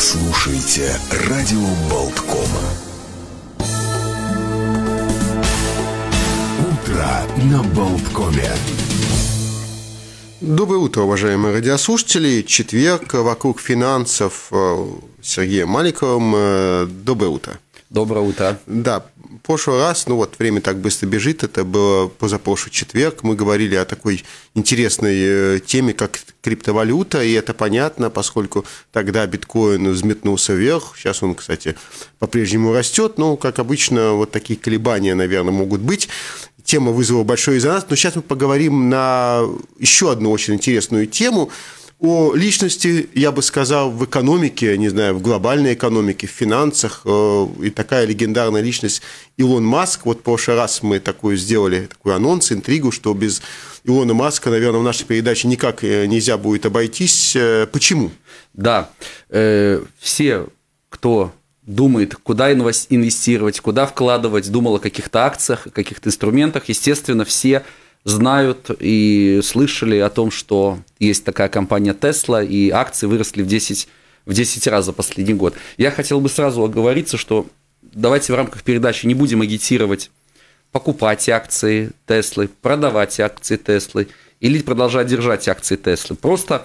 слушаете радио Болткома. Утро на Болткоме. Доброе утро, уважаемые радиослушатели. Четверг, вокруг финансов с Сергеем Маликовым. Доброе утро. Доброе утро. Да, в прошлый раз, время так быстро бежит, это было позапрошлый четверг, мы говорили о такой интересной теме, как криптовалюта, и это понятно, поскольку тогда биткоин взметнулся вверх, сейчас он, кстати, по-прежнему растет, но, как обычно, вот такие колебания, наверное, могут быть. Тема вызвала большой резонанс, но сейчас мы поговорим на еще одну очень интересную тему, о личности, я бы сказал, в экономике, не знаю, в глобальной экономике, в финансах, и такая легендарная личность Илон Маск. Вот в прошлый раз мы сделали такой анонс, интригу, что без Илона Маска, наверное, в нашей передаче никак нельзя будет обойтись. Почему? Да, все, кто думает, куда инвестировать, куда вкладывать, думал о каких-то акциях, каких-то инструментах, естественно, все знают и слышали о том, что есть такая компания Tesla, и акции выросли в 10 раз за последний год. Я хотел бы сразу оговориться, что давайте в рамках передачи не будем агитировать покупать акции Tesla, продавать акции Tesla или продолжать держать акции Tesla. Просто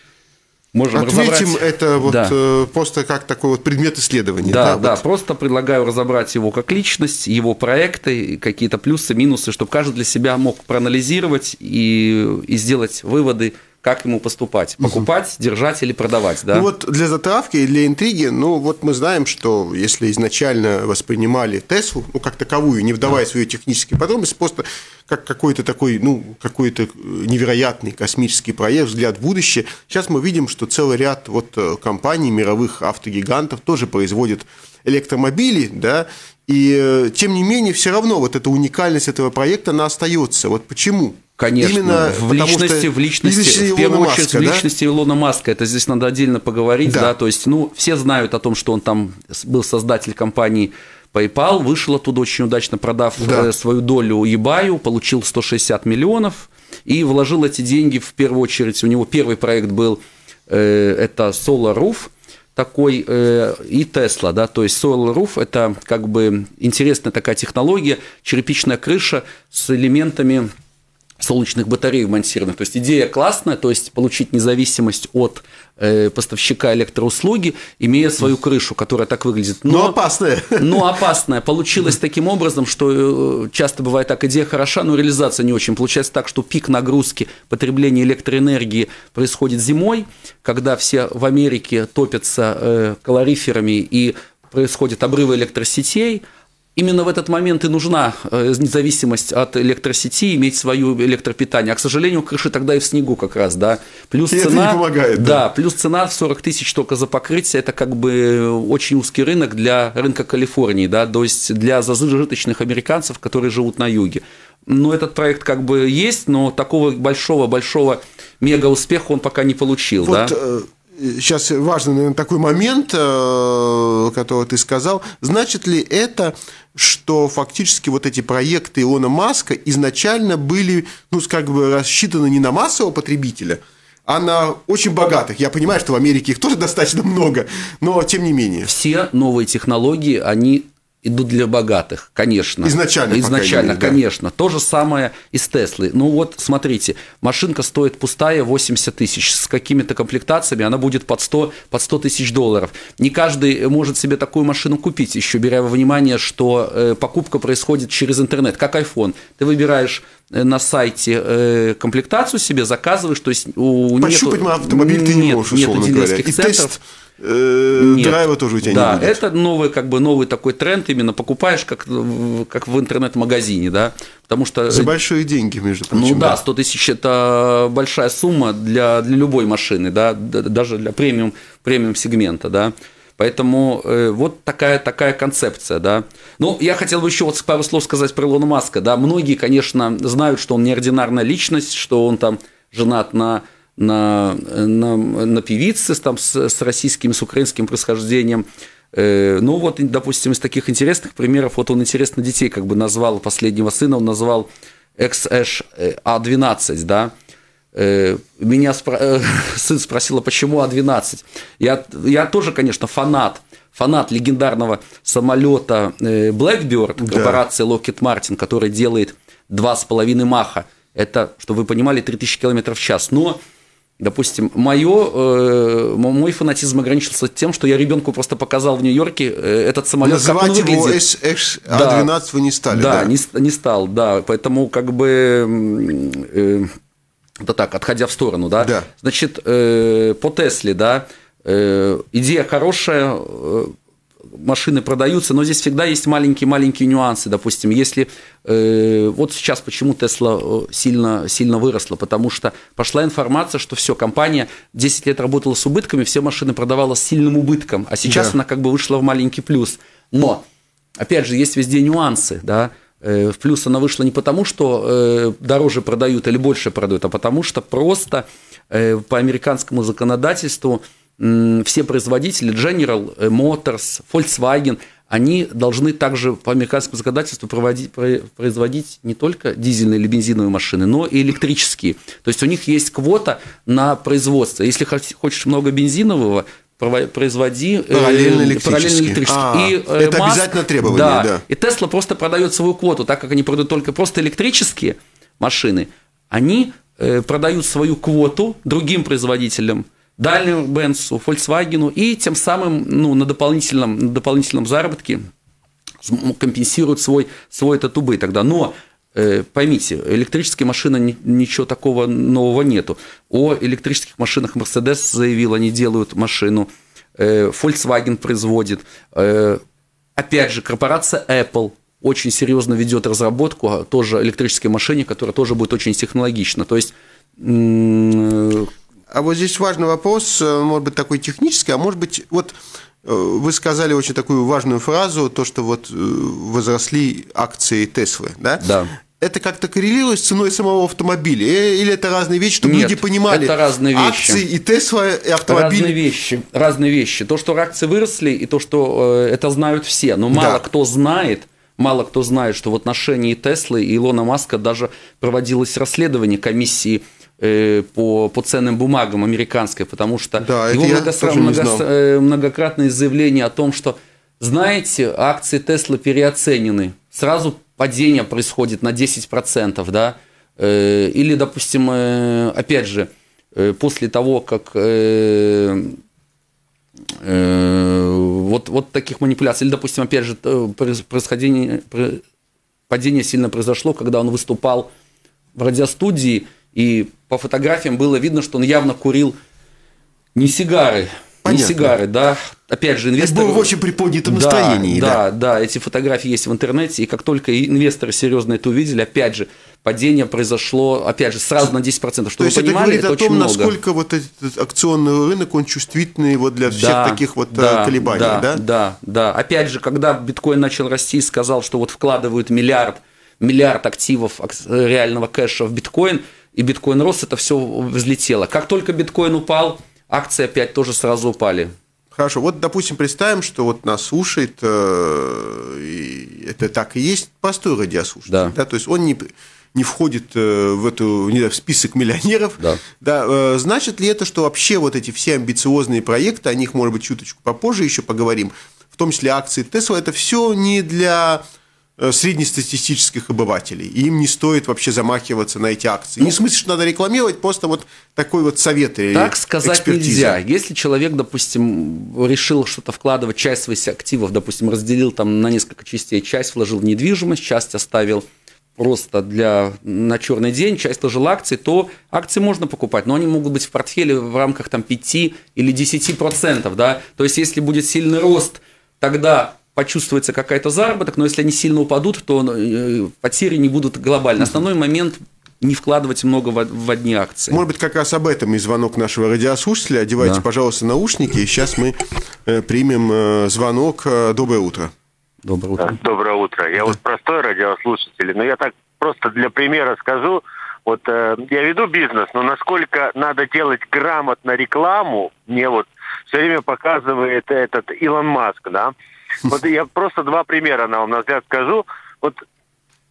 можем отметим разобрать... это просто как такой вот предмет исследования. Да, просто предлагаю разобрать его как личность, его проекты, какие-то плюсы, минусы, чтобы каждый для себя мог проанализировать и сделать выводы, как ему поступать, покупать, держать или продавать. Да? Для затравки и для интриги, мы знаем, что если изначально воспринимали Теслу, как таковую, не вдаваясь в ее технические подробности, просто как какой-то такой, какой-то невероятный космический проект, взгляд в будущее, сейчас мы видим, что целый ряд компаний, мировых автогигантов тоже производят электромобили, да, и тем не менее все равно эта уникальность этого проекта, она остается. Почему? Конечно, именно в личности, в первую очередь, в личности Илона Маска, это здесь надо отдельно поговорить, да, то есть, все знают о том, что он там был создатель компании PayPal, вышел оттуда очень удачно, продав свою долю eBay, получил 160 миллионов и вложил эти деньги в первую очередь, у него первый проект был, это Solar Roof, такой и Tesla, да, то есть Solar Roof – это интересная такая технология, черепичная крыша с элементами солнечных батарей вмонтированных. То есть идея классная, то есть получить независимость от поставщика электроуслуги, имея свою крышу, которая так выглядит. Но опасная. Но опасная. Получилось таким образом, что часто бывает так, идея хороша, но реализация не очень. Получается так, что пик нагрузки потребления электроэнергии происходит зимой, когда все в Америке топятся калориферами и происходят обрывы электросетей. Именно в этот момент и нужна независимость от электросети, иметь свое электропитание. А, к сожалению, крыши тогда и в снегу как раз, да. Плюс и цена, это не помогает, да, плюс цена в 40 тысяч только за покрытие, это очень узкий рынок для рынка Калифорнии, да, то есть для зажиточных американцев, которые живут на юге. Этот проект есть, но такого большого мега-успеха он пока не получил, да. Сейчас важный, наверное, такой момент, который ты сказал. Значит ли это, что фактически эти проекты Илона Маска изначально были, рассчитаны не на массового потребителя, а на очень богатых? Я понимаю, что в Америке их тоже достаточно много, но тем не менее. Все новые технологии, они идут для богатых, конечно. Изначально, конечно. То же самое и с Теслой. Смотрите, машинка стоит пустая 80 тысяч. С какими-то комплектациями она будет под 100 тысяч долларов. Не каждый может себе такую машину купить, еще беря во внимание, что покупка происходит через интернет, как iPhone. Ты выбираешь на сайте комплектацию себе, заказываешь, то есть пощупать автомобиль ты не можешь, условно говоря. И тест драйва тоже у тебя не будет. Это новый такой тренд, именно покупаешь как в интернет-магазине, да, потому что... За большие деньги, между прочим. 100 тысяч – это большая сумма для любой машины, да, даже для премиум-сегмента, да. Поэтому такая концепция, да. Я хотел бы еще пару слов сказать про Илона Маска, да. Многие, конечно, знают, что он неординарная личность, что он там женат на певице с российским, с украинским происхождением. Допустим, из таких интересных примеров, он интересно детей назвал, последнего сына он назвал XH A12, да, Меня сын спросил, почему А12. Я тоже, конечно, фанат легендарного самолета Blackbird, корпорации Lockheed Martin, который делает 2,5 Маха. Это, чтобы вы понимали, 3000 км в час. Но, допустим, мой фанатизм ограничился тем, что я ребенку просто показал в Нью-Йорке этот самолет, как он выглядит. Называть его А12 вы не стали, да? Не стал, да. Поэтому, как бы, это так, отходя в сторону, да. Значит, по Тесле, да, идея хорошая, машины продаются, но здесь всегда есть маленькие нюансы. Допустим, если вот сейчас почему Tesla сильно выросла, потому что пошла информация, что все, компания 10 лет работала с убытками, все машины продавала с сильным убытком, а сейчас она как бы вышла в маленький плюс. Но, опять же, есть везде нюансы, да. В плюс она вышла не потому, что дороже продают или больше продают, а потому что просто по американскому законодательству все производители, General Motors, Volkswagen, они должны также по американскому законодательству производить не только дизельные или бензиновые машины, но и электрические. То есть у них есть квота на производство. Если хочешь много бензинового, производи параллельно электрический. Это обязательно требование, да. И Tesla просто продает свою квоту, так как они продают только просто электрические машины, они продают свою квоту другим производителям, Daimler Benz, Volkswagen, и тем самым на дополнительном заработке компенсируют свой этот убыток. Тогда. Но поймите, электрические машины ничего такого нового нету. О электрических машинах Mercedes заявил, они делают машину, Volkswagen производит. Опять же, корпорация Apple очень серьезно ведет разработку тоже электрической машины, которая тоже будет очень технологична. То есть А вот здесь важный вопрос, может быть, такой технический, а может быть, вот вы сказали очень такую важную фразу, то, что вот возросли акции Теслы, да? Да. Это как-то коррелирует с ценой самого автомобиля? Или это разные вещи, чтобы люди понимали? Это разные вещи. Акции и Тесла, и автомобиль. Разные вещи. То, что акции выросли, и то, что это знают все. Но мало кто знает, что в отношении Теслы и Илона Маска даже проводилось расследование комиссии по ценным бумагам американской, потому что его многократные заявления о том, что, знаете, акции Теслы переоценены, сразу падение происходит на 10%, да, или, допустим, опять же, после того, как вот таких манипуляций, или, допустим, опять же, падение сильно произошло, когда он выступал в радиостудии, и по фотографиям было видно, что он явно курил не сигары. Понятно. Не сигары, да. Опять же, инвесторы... Это было в очень приподнятом настроении. Да, эти фотографии есть в интернете, и как только инвесторы серьезно это увидели, опять же, падение произошло, опять же, сразу на 10%. Чтобы вы понимали, это очень много. То есть, это говорит о том, насколько вот этот акционный рынок, он чувствительный вот для всех таких вот колебаний, да? Да. Опять же, когда биткоин начал расти и сказал, что вот вкладывают миллиард активов реального кэша в биткоин, и биткоин рос, это все взлетело. Как только биткоин упал, акции опять тоже сразу упали. Хорошо, вот, допустим, представим, что вот нас слушает, и это так и есть, простой радиослушатель, да? То есть он не входит в список миллионеров, да. Значит ли это, что вообще вот эти все амбициозные проекты, о них, может быть, чуточку попозже еще поговорим, в том числе акции Tesla, это все не для среднестатистических обывателей, и им не стоит вообще замахиваться на эти акции. Не в смысле, что надо рекламировать, просто вот такой вот совет или так сказать экспертиза. Нельзя. Если человек, допустим, решил что-то вкладывать, часть своих активов, допустим, разделил там на несколько частей, часть вложил в недвижимость, часть оставил просто на черный день, часть вложил акции, то акции можно покупать, но они могут быть в портфеле в рамках там, 5 или 10%. Да? То есть, если будет сильный рост, тогда почувствуется какой-то заработок, но если они сильно упадут, то потери не будут глобальны. Основной момент – не вкладывать много в одни акции. Может быть, как раз об этом и звонок нашего радиослушателя. Одевайте, пожалуйста, наушники, и сейчас мы примем звонок. Доброе утро. Доброе утро. Доброе утро. Я вот простой радиослушатель, но я так просто для примера скажу. Вот я веду бизнес, но насколько надо делать грамотно рекламу, мне вот все время показывает этот Илон Маск, да. Вот я просто два примера, на взгляд, скажу. Вот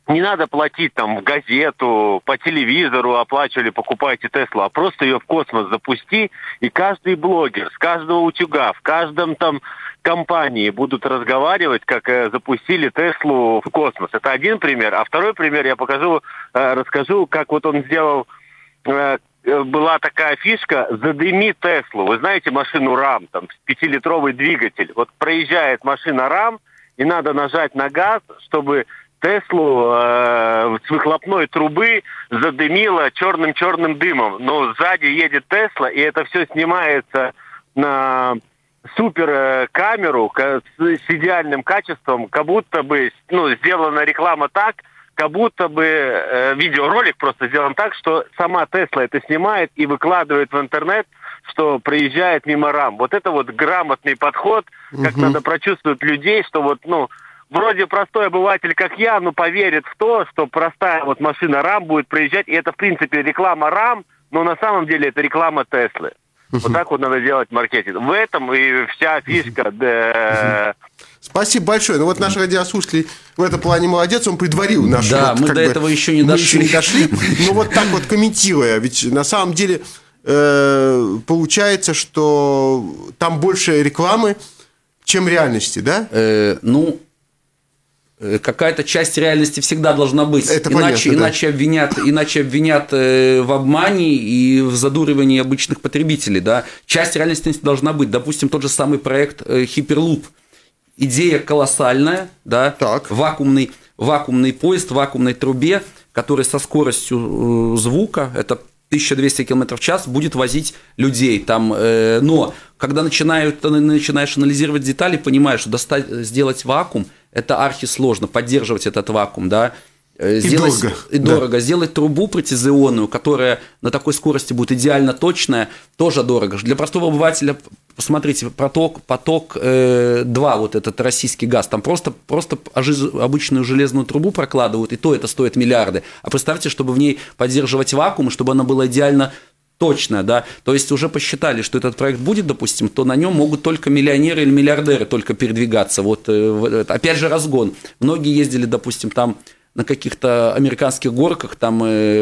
не надо платить там в газету, по телевизору оплачивали, покупайте Теслу, а просто ее в космос запусти, и каждый блогер с каждого утюга, в каждом там компании будут разговаривать, как запустили Теслу в космос. Это один пример. А второй пример я расскажу, как вот он сделал, была такая фишка «Задыми Теслу». Вы знаете машину РАМ, там 5-литровый двигатель. Вот проезжает машина РАМ, и надо нажать на газ, чтобы Теслу с выхлопной трубы задымило черным дымом. Но сзади едет Тесла, и это все снимается на супер камеру с идеальным качеством, как будто бы сделана реклама так, как будто бы видеоролик просто сделан так, что сама Тесла это снимает и выкладывает в интернет, что проезжает мимо РАМ. Вот это вот грамотный подход, как надо прочувствовать людей, что вот, вроде простой обыватель, как я, поверит в то, что простая вот машина РАМ будет проезжать, и это, в принципе, реклама РАМ, но на самом деле это реклама Теслы. Вот так вот надо делать маркетинг. В этом и вся фишка. Спасибо большое. Вот наш радиослушатель в этом плане молодец, он предварил наш... Да, мы до этого еще не дошли. Но вот так вот комментируя, ведь на самом деле получается, что там больше рекламы, чем реальности, да? Какая-то часть реальности всегда должна быть. Это иначе обвинят в обмане и в задуривании обычных потребителей. Да? Часть реальности должна быть. Допустим, тот же самый проект Hyperloop. Идея колоссальная, да? Вакуумный поезд в вакуумной трубе, который со скоростью звука, это 1200 км в час, будет возить людей. Там, но когда начинаешь анализировать детали, понимаешь, что сделать вакуум – это архисложно, поддерживать этот вакуум, да. Дорого. Сделать трубу прецизионную, которая на такой скорости будет идеально точная, тоже дорого. Для простого обывателя, посмотрите, поток 2, вот этот российский газ, там просто обычную железную трубу прокладывают, и то это стоит миллиарды. А представьте, чтобы в ней поддерживать вакуум, чтобы она была идеально точная, да. То есть уже посчитали, что этот проект будет, допустим, то на нем могут только миллионеры или миллиардеры только передвигаться. Вот опять же разгон. Многие ездили, допустим, там на каких-то американских горках, там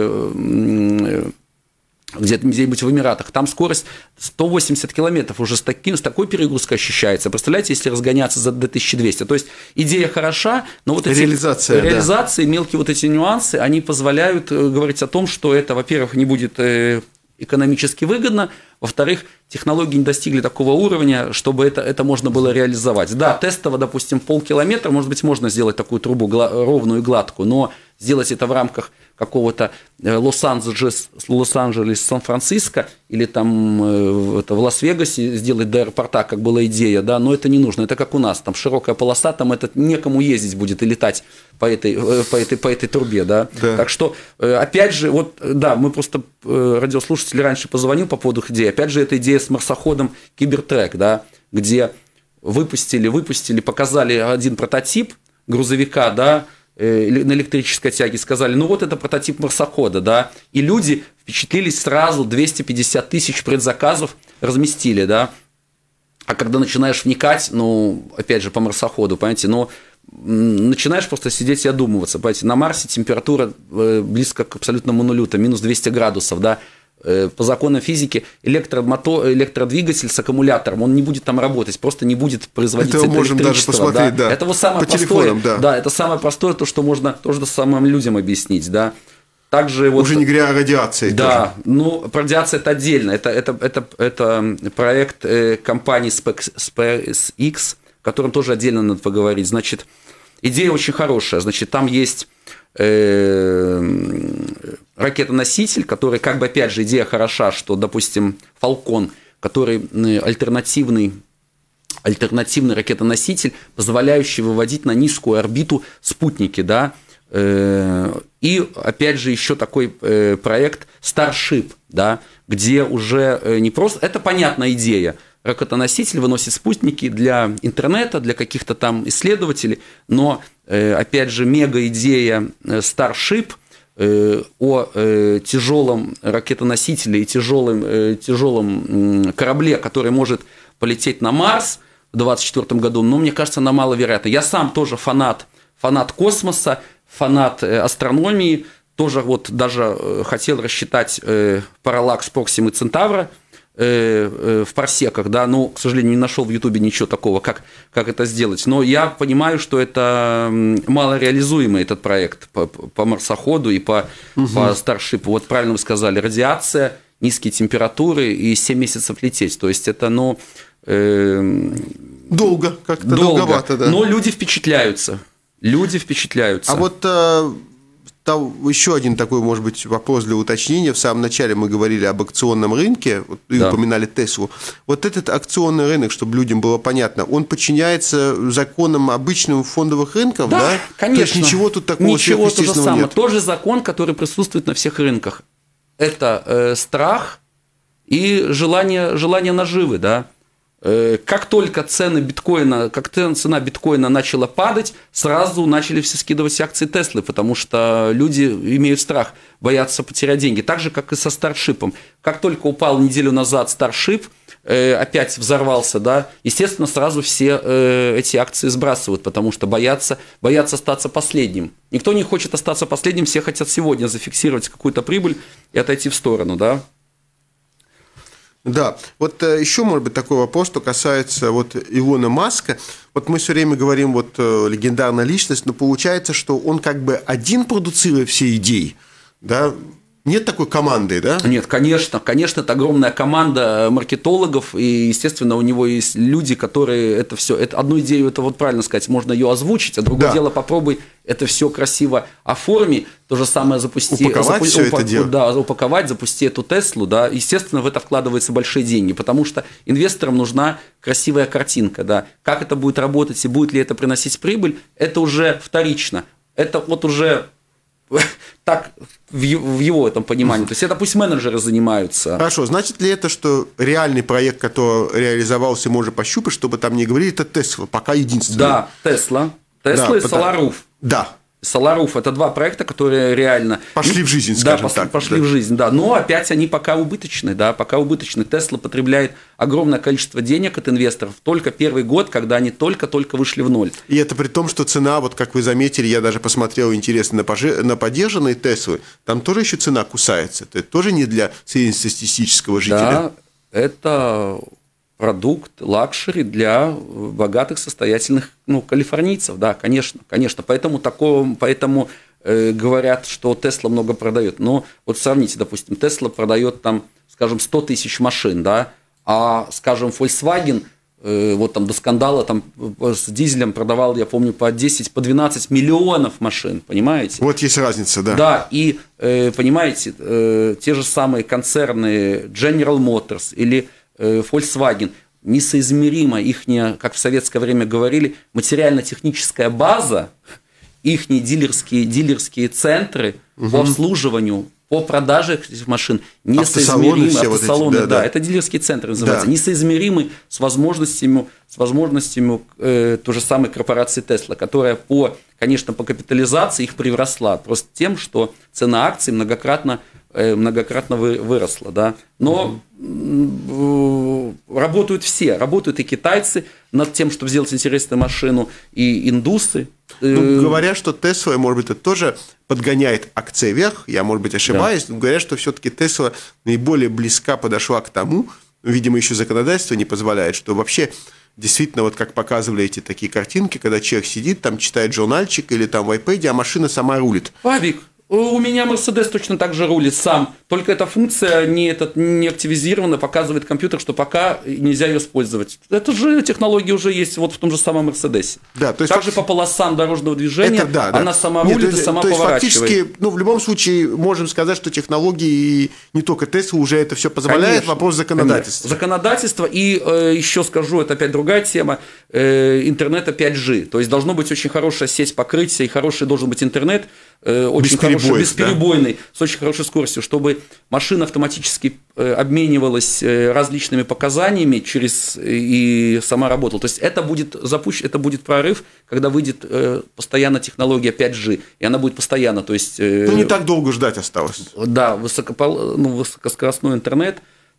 где-нибудь в Эмиратах, там скорость 180 километров уже с такой перегрузкой ощущается. Представляете, если разгоняться за 1200. То есть идея хороша, но вот эти реализации, мелкие вот эти нюансы, они позволяют говорить о том, что это, во-первых, не будет экономически выгодно, во-вторых, технологии не достигли такого уровня, чтобы это можно было реализовать. Да, тестово, допустим, полкилометра, может быть, можно сделать такую трубу ровную и гладкую, но сделать это в рамках какого-то Лос-Анджелес, Сан-Франциско или там в Лас-Вегасе сделать до аэропорта, как была идея, да, но это не нужно. Это как у нас, там широкая полоса, там это некому ездить будет и летать по этой трубе, да. Так что, опять же, вот, да, мы просто, радиослушатель раньше позвонил по поводу идеи, опять же, это идея с марсоходом Кибертрек, да, где выпустили, показали один прототип грузовика, да, на электрической тяге, сказали, вот это прототип марсохода, да, и люди впечатлились сразу, 250 тысяч предзаказов разместили, да, а когда начинаешь вникать, опять же, по марсоходу, понимаете, начинаешь просто сидеть и одумываться, понимаете, на Марсе температура близко к абсолютному нулю, там минус 200 градусов, да, по законам физики электродвигатель с аккумулятором, он не будет там работать, просто не будет производить это можем электричество. Даже посмотреть, да. Это вот самое простое. Да, это самое простое, то, что можно тоже самым людям объяснить, да. Также уже не говоря о радиации. Да, про радиацию это отдельно. Это проект компании SpaceX, о котором тоже отдельно надо поговорить. Значит, идея очень хорошая. Значит, там есть ракетоноситель, который, как бы, опять же, идея хороша, что, допустим, Falcon, который альтернативный ракетоноситель, позволяющий выводить на низкую орбиту спутники, да, и, опять же, еще такой проект Starship, да, где уже не просто, это понятная идея, ракетоноситель выносит спутники для интернета, для каких-то там исследователей, но, опять же, мега-идея Starship о тяжелом ракетоносителе и тяжелом корабле, который может полететь на Марс в 2024 году, мне кажется, она маловероятна. Я сам тоже фанат космоса, фанат астрономии, тоже вот даже хотел рассчитать параллакс Проксимы Центавра в парсеках, да, но, к сожалению, не нашел в Ютубе ничего такого, как это сделать. Но я понимаю, что это малореализуемый этот проект по марсоходу и по Старшипу. Вот правильно вы сказали, радиация, низкие температуры и 7 месяцев лететь. То есть это, долго, как-то долговато, да. Но люди впечатляются. А вот там еще один такой, может быть, вопрос для уточнения. В самом начале мы говорили об акционном рынке, и упоминали Теслу. Вот этот акционный рынок, чтобы людям было понятно, он подчиняется законам обычных фондовых рынков, да? Да, конечно. То есть ничего тут такого сверхъестественного нет? Тот же закон, который присутствует на всех рынках. Это страх и желание наживы, да. Как только цена биткоина начала падать, сразу начали все скидывать акции Теслы, потому что люди имеют страх, боятся потерять деньги. Так же, как и со Старшипом. Как только упал неделю назад Старшип, опять взорвался, да, естественно, сразу все эти акции сбрасывают, потому что боятся остаться последним. Никто не хочет остаться последним, все хотят сегодня зафиксировать какую-то прибыль и отойти в сторону, да. Да, вот еще, может быть, такой вопрос, что касается вот Илона Маска. Вот мы все время говорим, вот легендарная личность, но получается, что он как бы один продуцирует все идеи, да? Нет такой команды, да? Нет, конечно, это огромная команда маркетологов, и, естественно, у него есть люди, которые это все, одну идею, это вот правильно сказать, можно ее озвучить, а другое дело, попробуй это все красиво оформи, то же самое упаковать, запусти эту Теслу, да, естественно, в это вкладываются большие деньги, потому что инвесторам нужна красивая картинка, да, как это будет работать и будет ли это приносить прибыль, это уже вторично, это вот уже так в его этом понимании. То есть это пусть менеджеры занимаются. Хорошо, значит ли это, что реальный проект, который реализовался, можно пощупать, чтобы там не говорили, это Тесла, пока единственный? Да, Тесла и SolarRoof. Да. SolarRoof – это два проекта, которые реально… Пошли в жизнь, скажем так. Пошли в жизнь, да. Но опять они пока убыточны, да, Тесла потребляет огромное количество денег от инвесторов только первый год, когда они только-только вышли в ноль. И это при том, что цена, вот как вы заметили, я даже посмотрел интересно на подержанные Теслы, там тоже еще цена кусается. Это тоже не для среднестатистического жителя. Да, это… продукт лакшери для богатых, состоятельных, калифорнийцев, да, конечно. Поэтому говорят, что Тесла много продает. Но вот сравните, допустим, Тесла продает там, скажем, 100 тысяч машин, да, а, скажем, Volkswagen, вот там до скандала там с дизелем продавал, я помню, по 10-12 миллионов машин, понимаете? Вот есть разница, да. Да, и, понимаете, те же самые концерны General Motors или Volkswagen, несоизмеримо ихняя, как в советское время говорили, материально-техническая база, ихние дилерские центры по обслуживанию, по продаже этих машин несоизмеримы. Автосалоны, да, это дилерские центры называются, несоизмеримы с возможностями той же самой корпорации Tesla, которая, конечно, по капитализации их превросла, просто тем, что цена акций многократно выросла, да. Но работают все, работают и китайцы над тем, чтобы сделать интересную машину, и индусы. Говорят, что Tesla, может быть, это тоже подгоняет акции вверх, я, может быть, ошибаюсь, но говорят, что все-таки Tesla наиболее близка подошла к тому, видимо, еще законодательство не позволяет, что вообще действительно, вот как показывали эти такие картинки, когда человек сидит, там читает журнальчик или там в iPad, а машина сама рулит. Павик, у меня Mercedes точно так же рулит сам, только эта функция не активизирована, показывает компьютер, что пока нельзя ее использовать. Это же технология уже есть вот в том же самом Mercedes. Да, то есть также по полосам дорожного движения она сама рулит и сама поворачивает. Фактически, в любом случае, можем сказать, что технологии, не только Tesla, уже это все позволяет, конечно, вопрос законодательства. Законодательство, и еще скажу, это опять другая тема, интернета 5G. То есть должна быть очень хорошая сеть покрытия, и хороший должен быть интернет, очень хороший, бесперебойный, с очень хорошей скоростью, чтобы машина автоматически обменивалась различными показаниями и сама работала. То есть это будет запущено, это будет прорыв, когда выйдет постоянно технология 5G, и она будет постоянно. То есть, не так долго ждать осталось. Да, высокоскоростной интернет,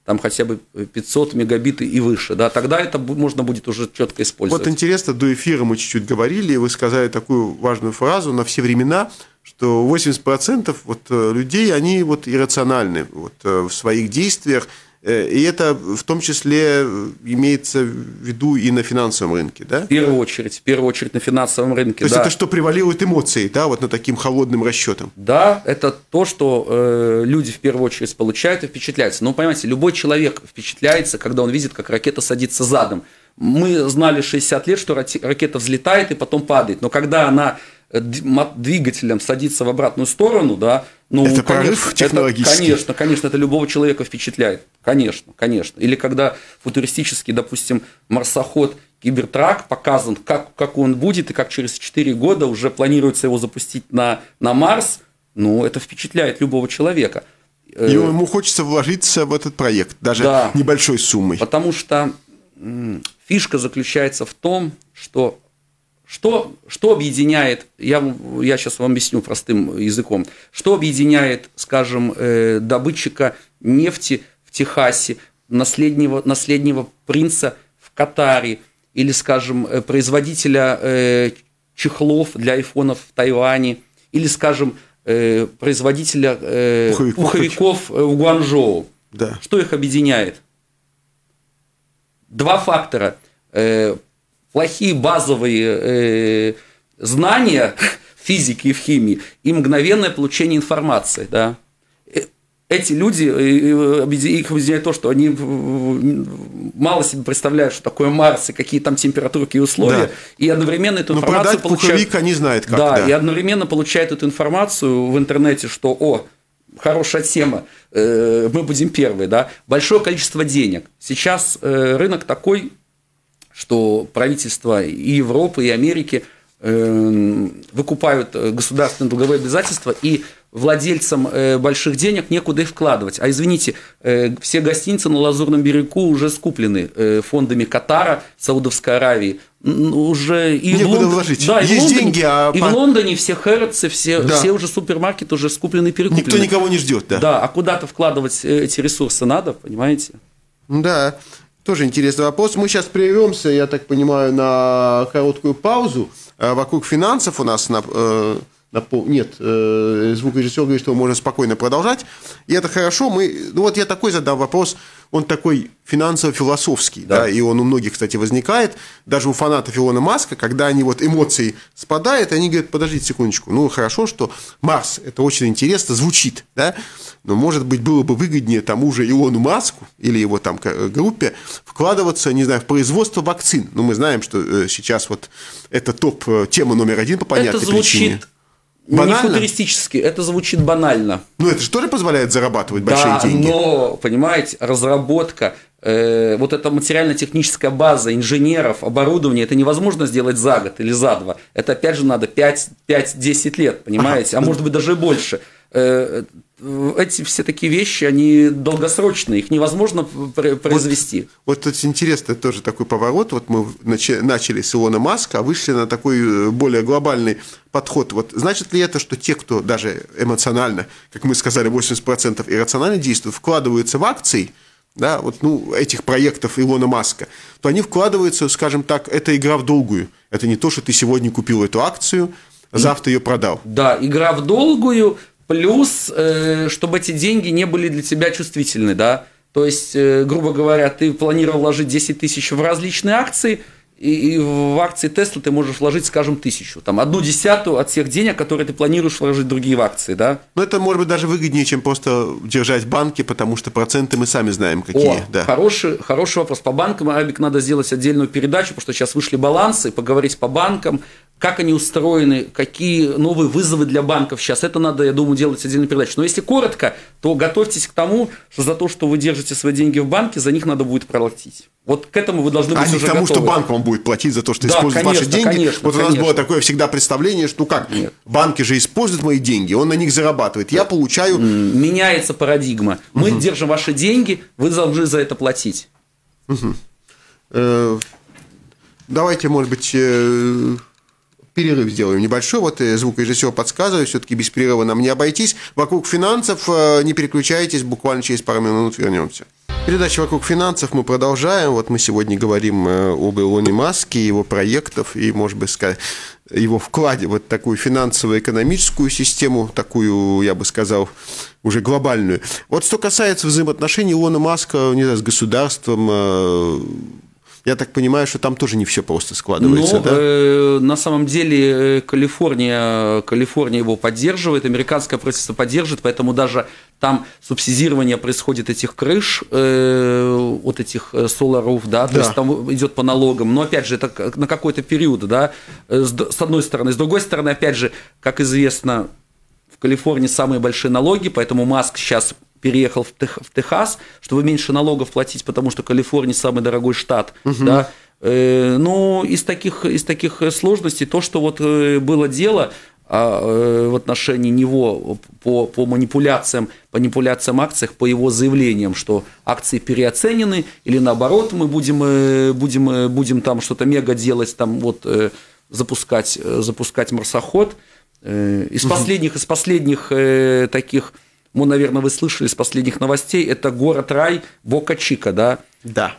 там хотя бы 500 мегабит и выше, да, тогда это можно будет уже четко использовать. Вот интересно, до эфира мы чуть-чуть говорили, и вы сказали такую важную фразу на все времена, что 80% людей, они иррациональны в своих действиях, и это в том числе имеется в виду и на финансовом рынке, да? В первую очередь на финансовом рынке, то есть это что превалирует эмоции, да, над таким холодным расчетом? Да, это то, что люди в первую очередь получают и впечатляются. Но, понимаете, любой человек впечатляется, когда он видит, как ракета садится задом. Мы знали 60 лет, что ракета взлетает и потом падает, но когда она двигателем садится в обратную сторону, да, это прорыв технологический. Конечно, это любого человека впечатляет. Конечно. Или когда футуристический, допустим, марсоход Кибертрак показан, как он будет, и как через 4 года уже планируется его запустить на Марс, это впечатляет любого человека. И ему хочется вложиться в этот проект, даже небольшой суммой. Потому что фишка заключается в том, что объединяет, я сейчас вам объясню простым языком, что объединяет, скажем, добытчика нефти в Техасе, наследнего принца в Катаре, или, скажем, производителя чехлов для айфонов в Тайване, или, скажем, производителя пуховиков в Гуанчжоу. Да. Что их объединяет? 2 фактора. Плохие базовые знания в физике и в химии и мгновенное получение информации. Да. Эти люди, их объединяет то, что они мало себе представляют, что такое Марс и какие там температуры, какие условия, и одновременно эту информацию получают. Пуховик они знают как. Да, и одновременно получают эту информацию в интернете, что хорошая тема, мы будем первые. Да. Большое количество денег. Сейчас рынок такой, что правительства и Европы, и Америки выкупают государственные долговые обязательства, и владельцам больших денег некуда их вкладывать. А извините, все гостиницы на Лазурном берегу уже скуплены фондами Катара, Саудовской Аравии. Уже и некуда вложить. Да, есть деньги, и в Лондоне все Хэрротсы, все уже супермаркеты уже скуплены и перекуплены. Никто никого не ждет, да. Да, а куда-то вкладывать эти ресурсы надо, понимаете? Да. Тоже интересный вопрос. Мы сейчас прервемся, я так понимаю, на короткую паузу. Вокруг финансов у нас звукорежиссер говорит, что можно спокойно продолжать. И это хорошо. Я такой задам вопрос. Он такой финансово-философский, да, и он у многих, кстати, возникает. Даже у фанатов Илона Маска, когда они эмоции спадают, они говорят, подождите секундочку, хорошо, что Марс, это очень интересно, звучит, да, но, может быть, было бы выгоднее тому же Илону Маску или его там группе вкладываться, не знаю, в производство вакцин. Мы знаем, что сейчас это топ-тема номер 1 по понятной причине. Банально? Не футуристически, это звучит банально. Это же тоже позволяет зарабатывать большие деньги. Но, понимаете, разработка, эта материально-техническая база инженеров, оборудование, это невозможно сделать за год или за 2. Это, опять же, надо 5-10 лет, понимаете, а может быть, даже и больше. Эти все такие вещи, они долгосрочные, их невозможно произвести. Это интересно, тоже такой поворот. Мы начали с Илона Маска, а вышли на такой более глобальный подход. Значит ли это, что те, кто даже эмоционально, как мы сказали, 80% иррационально действуют, вкладываются в акции, да, этих проектов Илона Маска, то они вкладываются, скажем так, это игра в долгую. Это не то, что ты сегодня купил эту акцию, завтра ее продал. Да, игра в долгую. Плюс, чтобы эти деньги не были для тебя чувствительны, да, то есть, грубо говоря, ты планировал вложить 10 тысяч в различные акции, и в акции Tesla ты можешь вложить, скажем, 1000, там, 1/10 от всех денег, которые ты планируешь вложить в другие акции, да. Это может быть даже выгоднее, чем просто держать в банке, потому что проценты мы сами знаем, какие. Да. Хороший вопрос. По банкам, Алик, надо сделать отдельную передачу, потому что сейчас вышли балансы, поговорить по банкам, как они устроены, какие новые вызовы для банков сейчас. Это надо, я думаю, делать отдельную передачу. Но если коротко, то готовьтесь к тому, что за то, что вы держите свои деньги в банке, за них надо будет платить. К этому вы должны быть уже готовы. А не к тому, что банк вам будет платить за то, что использует ваши деньги. Конечно, у нас было такое всегда представление, что банки же используют мои деньги, он на них зарабатывает, я получаю... Меняется парадигма. Мы держим ваши деньги, вы должны за это платить. Давайте, может быть... перерыв сделаем небольшой. Звукорежиссер подсказывает, все-таки без перерыва нам не обойтись. Вокруг финансов, не переключайтесь, буквально через пару минут вернемся. Передача «Вокруг финансов» мы продолжаем. Вот мы сегодня говорим об Илоне Маске, его проектах и, может быть, его вкладе в такую финансово-экономическую систему, такую, я бы сказал, уже глобальную. Вот что касается взаимоотношений Илона Маска, не знаю, с государством, я так понимаю, что там тоже не все просто складывается, да? На самом деле Калифорния его поддерживает, американское правительство поддерживает, поэтому даже там субсидирование происходит этих крыш, вот этих solar roof, да, то есть там идет по налогам, но опять же это на какой-то период, да, с одной стороны. С другой стороны, опять же, как известно, в Калифорнии самые большие налоги, поэтому Маск сейчас переехал в Техас, чтобы меньше налогов платить, потому что Калифорния самый дорогой штат. Да? Но из таких сложностей то, что вот было дело в отношении него по манипуляциям акциях, по его заявлениям, что акции переоценены, или наоборот, мы будем там что-то мега делать, там вот запускать марсоход. Из последних таких, наверное, вы слышали из последних новостей, это город-рай Бока-Чика, да? Да.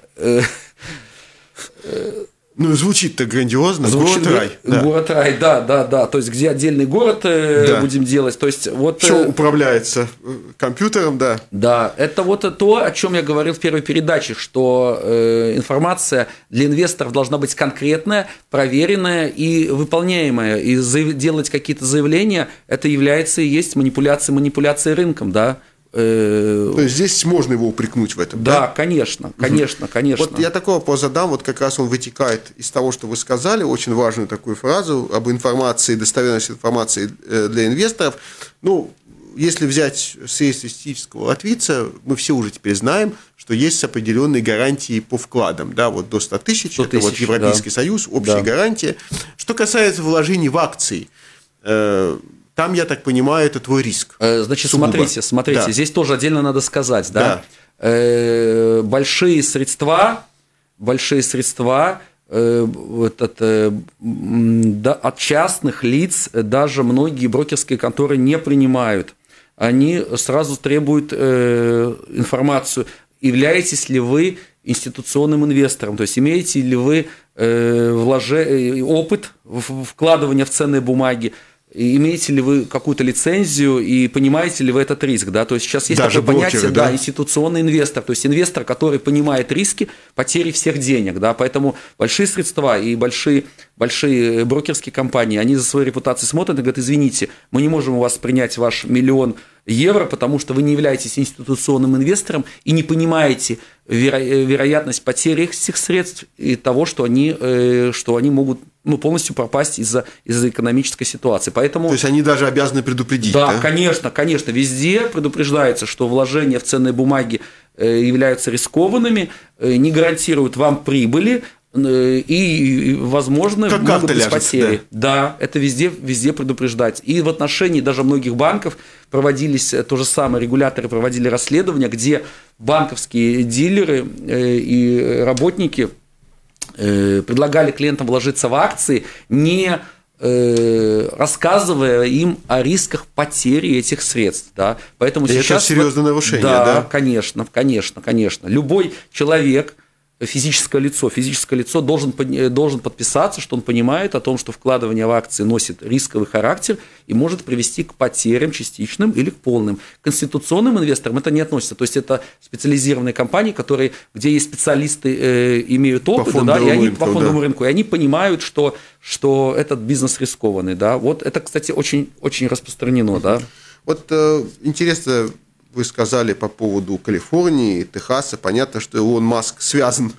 Ну, звучит-то грандиозно. Город-рай. Город-рай, да. То есть, где отдельный город будем делать. То есть, вот... Что управляется компьютером, да. Да, это вот то, о чем я говорил в первой передаче, что информация для инвесторов должна быть конкретная, проверенная и выполняемая. И делать какие-то заявления, это является и есть манипуляцией рынком, да. То есть здесь можно его упрекнуть в этом, да? Да, конечно. Вот я такой вопрос задам, вот как раз он вытекает из того, что вы сказали, очень важную такую фразу об информации, достоверности информации для инвесторов. Ну, если взять среднестатистического латвийца, мы все уже теперь знаем, что есть определенные гарантии по вкладам, да, вот до 100 тысяч, это вот Европейский Союз, общие гарантии. Что касается вложений в акции, там, я так понимаю, это твой риск. Значит, смотрите, да. Здесь тоже отдельно надо сказать, да. Большие средства от частных лиц даже многие брокерские конторы не принимают. Они сразу требуют информацию, являетесь ли вы институционным инвестором, то есть имеете ли вы опыт вкладывания в ценные бумаги, имеете ли вы какую-то лицензию и понимаете ли вы этот риск, да, то есть сейчас есть даже такое понятие, да, институционный инвестор, то есть инвестор, который понимает риски потери всех денег, да, поэтому большие средства и большие брокерские компании, они за своей репутацией смотрят и говорят: извините, мы не можем у вас принять ваш 1 000 000 евро, потому что вы не являетесь институционным инвестором и не понимаете вероятность потери этих средств и того, что они могут полностью пропасть из-за экономической ситуации. Поэтому, то есть они даже обязаны предупредить. Да, конечно, везде предупреждается, что вложения в ценные бумаги являются рискованными, не гарантируют вам прибыли, и, возможно, могут быть потери. Да, это везде предупреждать. И в отношении даже многих банков проводились то же самое, регуляторы проводили расследования, где банковские дилеры и работники предлагали клиентам вложиться в акции, не рассказывая им о рисках потери этих средств. Да. Поэтому сейчас... Это серьезное нарушение, да? Да, конечно. Любой человек, физическое лицо должен подписаться, что он понимает о том, что вкладывание в акции носит рисковый характер и может привести к потерям частичным или к полным. К конституционным инвесторам это не относится. То есть это специализированные компании, где есть специалисты, имеют опыт, да, и они по фондовому рынку, и они понимают, что этот бизнес рискованный. Да. Вот это, кстати, очень, очень распространено. Да. Вот интересно, вы сказали по поводу Калифорнии, Техаса. Понятно, что Илон Маск связан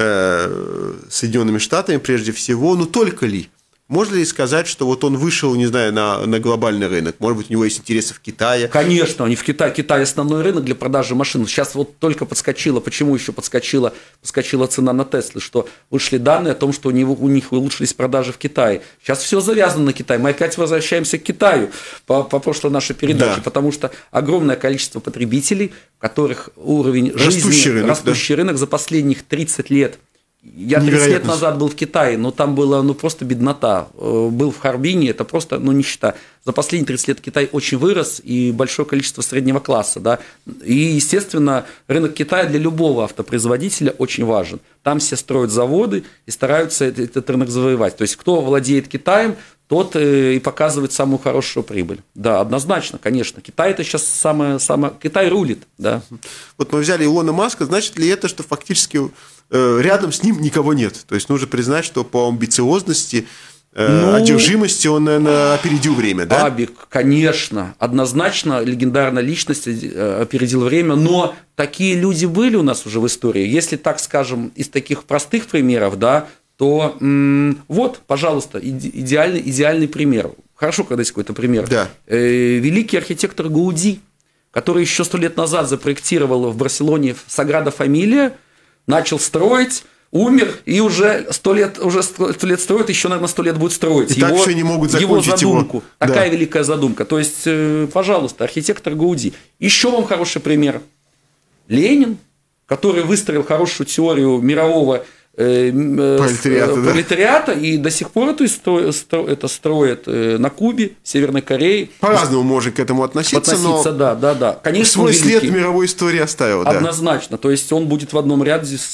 с Соединенными Штатами прежде всего, но только ли? Можно ли сказать, что вот он вышел, не знаю, на глобальный рынок? Может быть, у него есть интересы в Китае? Конечно, они в Китае. Китай – основной рынок для продажи машин. Сейчас вот только подскочила. Почему еще подскочила цена на Теслы? Что вышли данные о том, что у них улучшились продажи в Китае. Сейчас все завязано на Китай. Мы опять возвращаемся к Китаю по прошлой нашей передаче, потому что огромное количество потребителей, у которых уровень жизни, растущий рынок за последних 30 лет. Я 30 лет назад был в Китае, но там была просто беднота. Был в Харбине, это просто нищета. за последние 30 лет Китай очень вырос, и большое количество среднего класса, да, и, естественно, рынок Китая для любого автопроизводителя очень важен. Там все строят заводы и стараются этот рынок завоевать. То есть, кто владеет Китаем, тот и показывает самую хорошую прибыль. Да, однозначно, конечно. Китай это сейчас самое... Китай рулит, да. Вот мы взяли Илона Маска, значит ли это, что фактически рядом с ним никого нет? То есть нужно признать, что по амбициозности, одержимости он, наверное, опередил время, да? Абик, конечно, однозначно легендарная личность опередил время, но такие люди были у нас уже в истории. Если, так скажем, из таких простых примеров, да, то вот, пожалуйста, идеальный пример. Хорошо, когда есть какой-то пример. Да. Великий архитектор Гауди, который еще 100 лет назад запроектировал в Барселоне Саграда Фамилия, начал строить, умер, и уже 100 лет строит, еще, наверное, 100 лет будет строить. И так еще не могут закончить его задумку. Да. Такая великая задумка. То есть, пожалуйста, архитектор Гауди. Еще вам хороший пример. Ленин, который выстроил хорошую теорию мирового пролетариата, и до сих пор это строят на Кубе, в Северной Корее. По-разному можно к этому относиться, но да. Конечно, свой след в мировой истории оставил. Однозначно. Да. То есть он будет в одном ряде с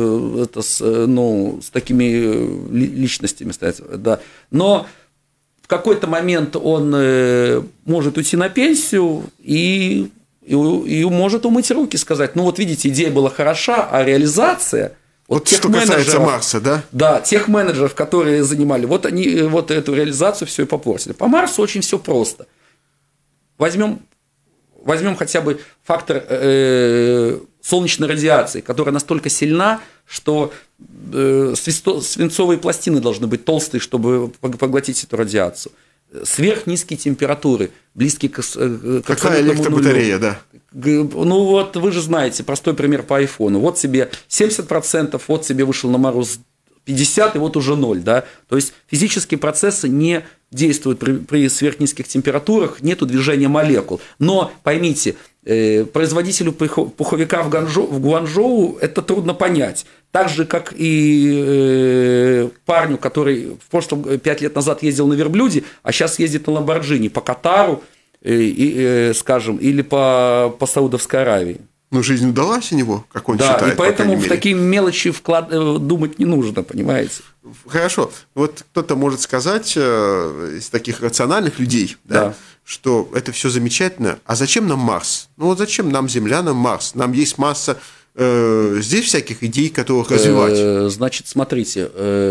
такими личностями стоять. Да. Но в какой-то момент он может уйти на пенсию и может умыть руки, сказать: ну вот видите, идея была хороша, а реализация... Вот что касается Марса, да? Да, тех менеджеров, которые занимали, вот они вот эту реализацию все и попортили. По Марсу очень все просто. Возьмем хотя бы фактор солнечной радиации, которая настолько сильна, что свинцовые пластины должны быть толстые, чтобы поглотить эту радиацию. Сверхнизкие температуры, близкие к какая электробатарея, да? Ну вот вы же знаете, простой пример по айфону. Вот тебе 70%, вот тебе вышел на мороз 50, и вот уже 0, да? То есть физические процессы не действуют при сверхнизких температурах, нету движения молекул. Но поймите, производителю пуховика в Гуанчжоу это трудно понять. Так же, как и парню, который в прошлом 5 лет назад ездил на верблюде, а сейчас ездит на Ламборджини по Катару, скажем, или по Саудовской Аравии. Но жизнь удалась у него, как он считает. Да, и поэтому в такие мелочи думать не нужно, понимаете? Хорошо. Вот кто-то может сказать из таких рациональных людей, да, что это все замечательно, а зачем нам Марс? Ну вот зачем нам Земля, нам Марс? Нам есть масса здесь всяких идей, которых развивать. Значит, смотрите,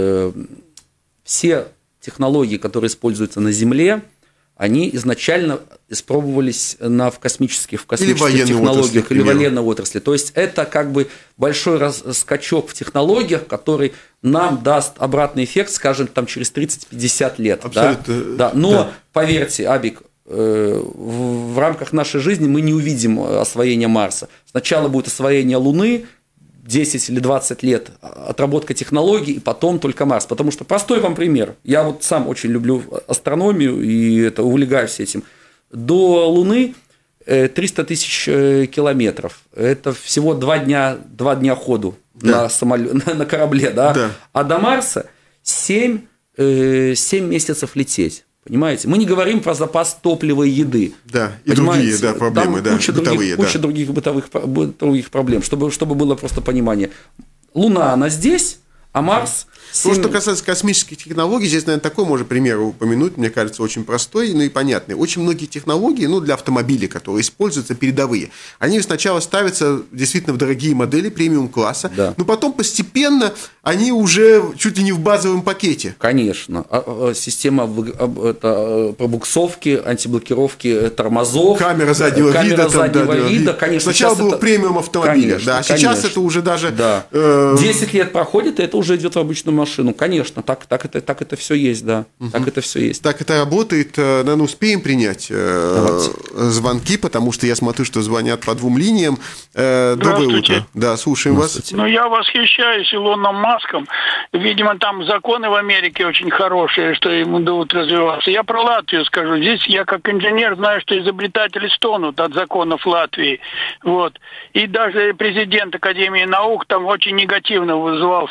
все технологии, которые используются на Земле, они изначально испробовались в космических технологиях или военной отрасли. То есть это как бы большой скачок в технологиях, который нам даст обратный эффект, скажем, там, через 30-50 лет. Абсолютно. Да. Но поверьте, Абик, в рамках нашей жизни мы не увидим освоения Марса. Сначала будет освоение Луны, 10 или 20 лет, отработка технологий, и потом только Марс. Потому что простой вам пример. Я вот сам очень люблю астрономию и увлекаюсь этим. До Луны 300 тысяч километров. Это всего 2 дня ходу на корабле. Да? А до Марса 7 месяцев лететь. Понимаете? Мы не говорим про запас топлива и еды. Да, и другие проблемы, куча других бытовых проблем, чтобы было просто понимание. Луна, она здесь, а Марс... Что касается космических технологий, здесь, наверное, такой можно пример упомянуть, мне кажется, очень простой, и понятный. Очень многие технологии, для автомобилей, которые используются, передовые, они сначала ставятся действительно в дорогие модели премиум-класса, но потом постепенно они уже чуть ли не в базовом пакете. Конечно. Система пробуксовки, антиблокировки тормозов. Камера заднего вида. Конечно. Сначала был премиум автомобиля, сейчас это уже даже... 10 лет проходит, и это уже идет в обычную машину. Конечно, так это все есть, да. Так это все есть. Так это работает. Наверное, успеем принять звонки, потому что я смотрю, что звонят по 2 линиям. Доброе утро. Да, слушаем вас. Я восхищаюсь Илоном Маском. Видимо, там законы в Америке очень хорошие, что ему дают развиваться. Я про Латвию скажу. Здесь я как инженер знаю, что изобретатели стонут от законов Латвии. Вот. И даже президент Академии наук там очень негативно вызывался о бюджете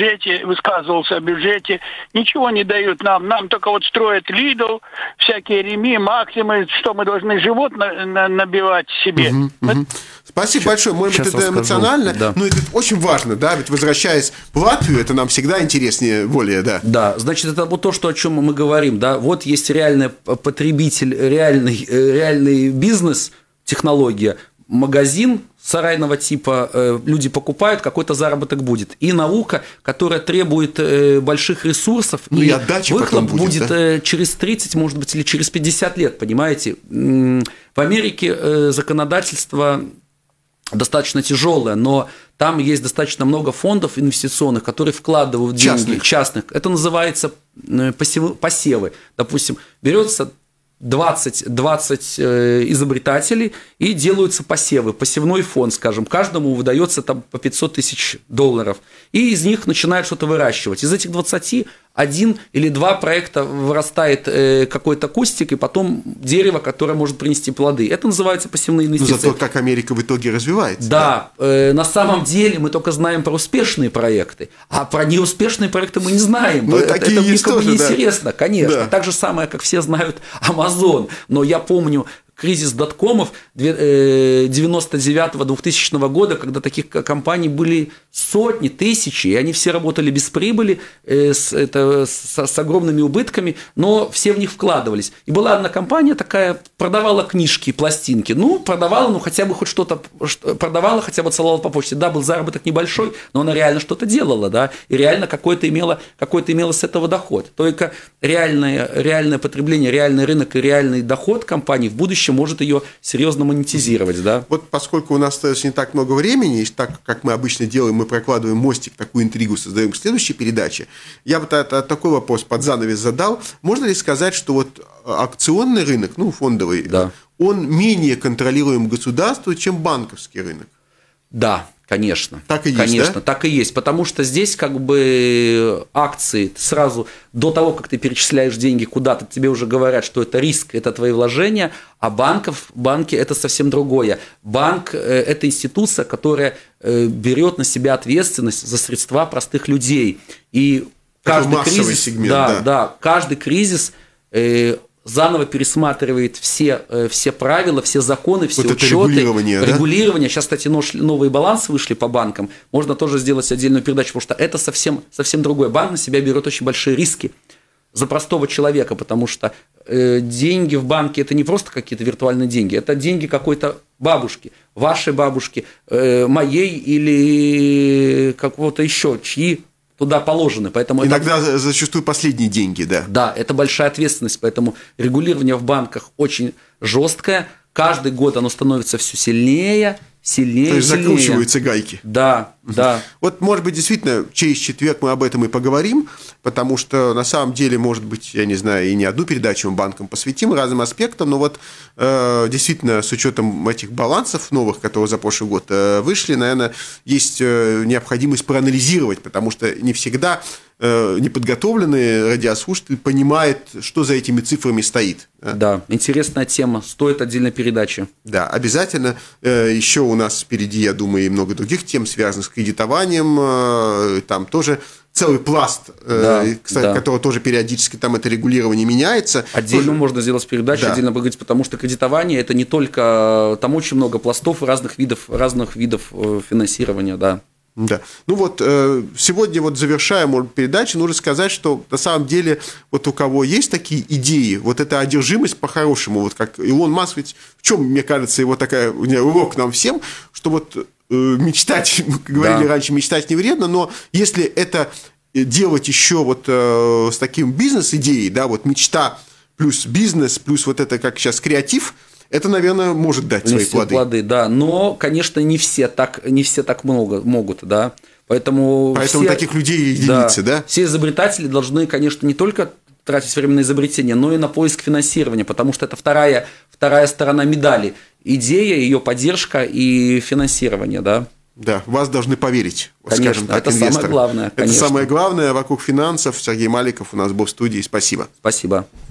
бюджете, высказывался о бюджете. Ничего не дают нам. Нам только вот строят Lidl, всякие Реми, Максимы, что мы должны живот набивать себе. Спасибо большое. Может быть, это эмоционально, да. Но это очень важно, да, ведь возвращаясь в Латвию, это нам всегда интереснее более, да. Да, значит, это вот то, о чем мы говорим, да, вот есть реальный потребитель, реальный бизнес, технология, магазин сарайного типа, люди покупают, какой-то заработок будет. И наука, которая требует больших ресурсов, и выхлоп будет через 30, может быть, или через 50 лет, понимаете. В Америке законодательство достаточно тяжелое, но там есть достаточно много фондов инвестиционных, которые вкладывают деньги частных. Это называется посевы. Допустим, берется 20 изобретателей и делаются посевы, посевной фонд, скажем, каждому выдается там по $500 000, и из них начинают что-то выращивать. Из этих 20 1 или 2 проекта вырастает какой-то кустик, и потом дерево, которое может принести плоды. Это называется пассивные инвестиции. Но зато как Америка в итоге развивается. Да, на самом деле мы только знаем про успешные проекты, а про неуспешные проекты мы не знаем. Это никому не интересно, конечно. Да. Так же самое, как все знают Amazon. Но я помню кризис доткомов 99-2000 года, когда таких компаний были сотни, тысячи, и они все работали без прибыли, с огромными убытками, но все в них вкладывались. И была одна компания такая, продавала книжки, пластинки, продавала, хотя бы хоть что-то, продавала, хотя бы отсылала по почте. Да, был заработок небольшой, но она реально что-то делала, да, и реально какой-то имела с этого доход. Только реальное потребление, реальный рынок и реальный доход компании в будущем может ее серьезно монетизировать, да? Вот поскольку у нас остается не так много времени, и так, как мы обычно делаем, мы прокладываем мостик, такую интригу создаем к следующей передаче, я бы такой вопрос под занавес задал. Можно ли сказать, что вот акционный рынок, фондовый, да, он менее контролируем государством, чем банковский рынок? Да. Конечно. Так и есть, конечно, да? Так и есть, потому что здесь акции сразу до того, как ты перечисляешь деньги куда-то, тебе уже говорят, что это риск, это твои вложения, а банки это совсем другое. Банк – это институция, которая берет на себя ответственность за средства простых людей. И каждый кризис, сегмент, каждый кризис заново пересматривает все правила, все законы, все учеты, регулирование. Сейчас, кстати, новые балансы вышли по банкам. Можно тоже сделать отдельную передачу, потому что это совсем другое. Банк на себя берет очень большие риски за простого человека, потому что деньги в банке – это не просто какие-то виртуальные деньги, это деньги какой-то бабушки, вашей бабушки, моей или какого-то еще, чьи туда положены. Поэтому иногда зачастую последние деньги, да. Да, это большая ответственность, поэтому регулирование в банках очень жесткое. Каждый год оно становится все сильнее. То есть закручиваются гайки. Да. Вот, может быть, действительно, через четверг мы об этом и поговорим, потому что, на самом деле, может быть, я не знаю, и не одну передачу мы банкам посвятим разным аспектам, но вот действительно, с учетом этих балансов новых, которые за прошлый год вышли, наверное, есть необходимость проанализировать, потому что не всегда неподготовленные радиослушатели понимают, что за этими цифрами стоит. Да, интересная тема, стоит отдельной передачи. Да, обязательно. Еще у нас впереди, я думаю, и много других тем, связанных с кредитованием. Там тоже целый пласт, который тоже периодически там это регулирование меняется. Отдельно можно сделать передачу, отдельно поговорить, потому что кредитование – это не только… Там очень много пластов разных видов финансирования, да. Да. Сегодня завершая, передачу, нужно сказать, что на самом деле у кого есть такие идеи, эта одержимость по-хорошему, как Илон Маск, ведь в чем, мне кажется, его такая урок нам всем, что мечтать, как говорили раньше, мечтать не вредно, но если это делать еще с таким бизнес-идеей, мечта плюс бизнес, плюс это как сейчас креатив, это, наверное, может дать свои плоды. Да, но, конечно, не все так много могут, да. Поэтому таких людей единицы, да? Все изобретатели должны, конечно, не только тратить время на изобретение, но и на поиск финансирования, потому что это вторая сторона медали. Идея, ее поддержка и финансирование, да. Да, вас должны поверить, конечно, скажем так, это инвесторы. Самое главное, конечно. Это самое главное. Вокруг финансов. Сергей Маликов у нас был в студии. Спасибо. Спасибо.